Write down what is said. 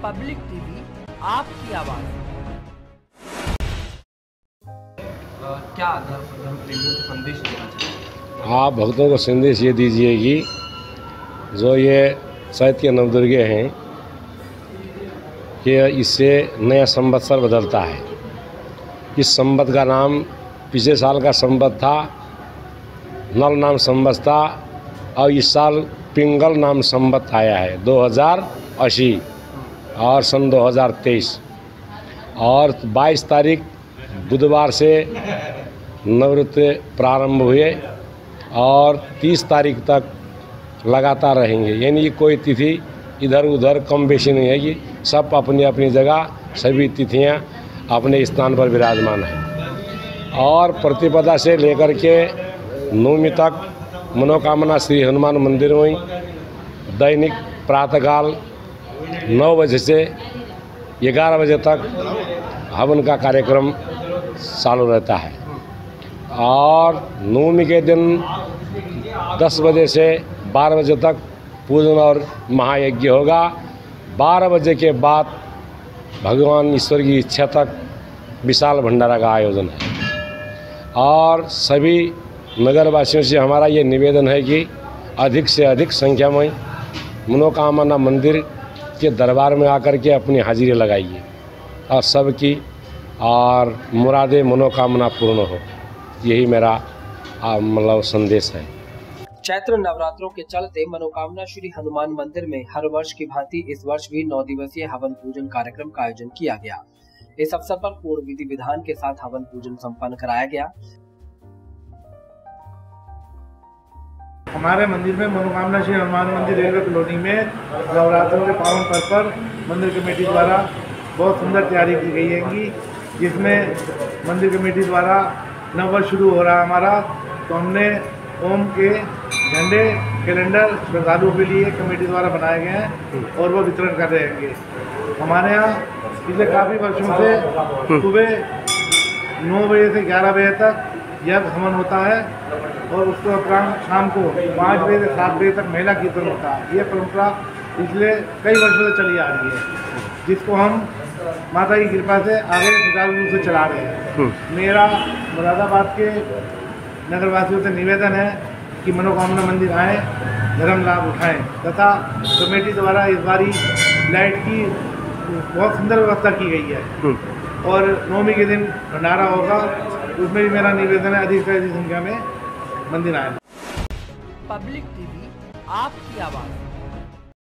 Public TV, आपकी आवाज़। क्या धर्म प्रेमियों को संदेश देना चाहिए? आप भक्तों को संदेश ये दीजिए कि जो ये चैत्र नवदुर्गे हैं कि इससे नया संवत्सर बदलता है। इस संवत का नाम पिछले साल का संवत था, नल नाम संवत था, और इस साल पिंगल नाम संवत आया है 2080 और सन 2023। और 22 तारीख बुधवार से नवरात्र प्रारंभ हुए और 30 तारीख तक लगातार रहेंगे। यानी कि कोई तिथि इधर उधर कम बेशी नहीं है कि सब अपनी अपनी जगह सभी तिथियां अपने स्थान पर विराजमान हैं। और प्रतिपदा से लेकर के नवमी तक मनोकामना श्री हनुमान मंदिर में दैनिक प्रातःकाल 9 बजे से 11 बजे तक हवन का कार्यक्रम चालू रहता है। और नवमी के दिन 10 बजे से 12 बजे तक पूजन और महायज्ञ होगा। 12 बजे के बाद भगवान ईश्वर की इच्छा तक विशाल भंडारा का आयोजन है। और सभी नगरवासियों से हमारा ये निवेदन है कि अधिक से अधिक संख्या में मनोकामना मंदिर के दरबार में आकर के अपनी हाजिरी लगाइए और सबकी और मुरादे मनोकामना पूर्ण हो। यही मेरा मतलब संदेश है। चैत्र नवरात्रों के चलते मनोकामना श्री हनुमान मंदिर में हर वर्ष की भांति इस वर्ष भी 9 दिवसीय हवन पूजन कार्यक्रम का आयोजन किया गया। इस अवसर पर पूर्ण विधि विधान के साथ हवन पूजन संपन्न कराया गया। हमारे मंदिर में मनोकामना श्री हनुमान मंदिर रेलवे कॉलोनी में नवरात्रों के पावन पर्व पर मंदिर कमेटी द्वारा बहुत सुंदर तैयारी की गई है, जिसमें मंदिर कमेटी द्वारा नववर्ष शुरू हो रहा है हमारा, तो हमने ओम के झंडे कैलेंडर श्रद्धालुओं के लिए कमेटी द्वारा बनाए गए हैं और वो वितरण कर रहेंगे। हमारे यहाँ पिछले काफ़ी वर्षों से सुबह 9 बजे से 11 बजे तक यज्ञ हवन होता है और उसके उपरांत शाम को 5 बजे से 7 बजे तक महिला कीर्तन होता है। ये परंपरा पिछले कई वर्षों से चली आ रही है, जिसको हम माता की कृपा से आगे सुचारू रूप से चला रहे हैं। मेरा मुरादाबाद के नगरवासियों से निवेदन है कि मनोकामना मंदिर आएँ, धर्म लाभ उठाएँ तथा कमेटी द्वारा इस बारी लाइट की बहुत सुंदर व्यवस्था की गई है। और नवमी के दिन भंडारा होगा, उसमें भी मेरा निवेदन है अधिक से अधिक संख्या में मंदिर आए। पब्लिक टीवी, आपकी आवाज़।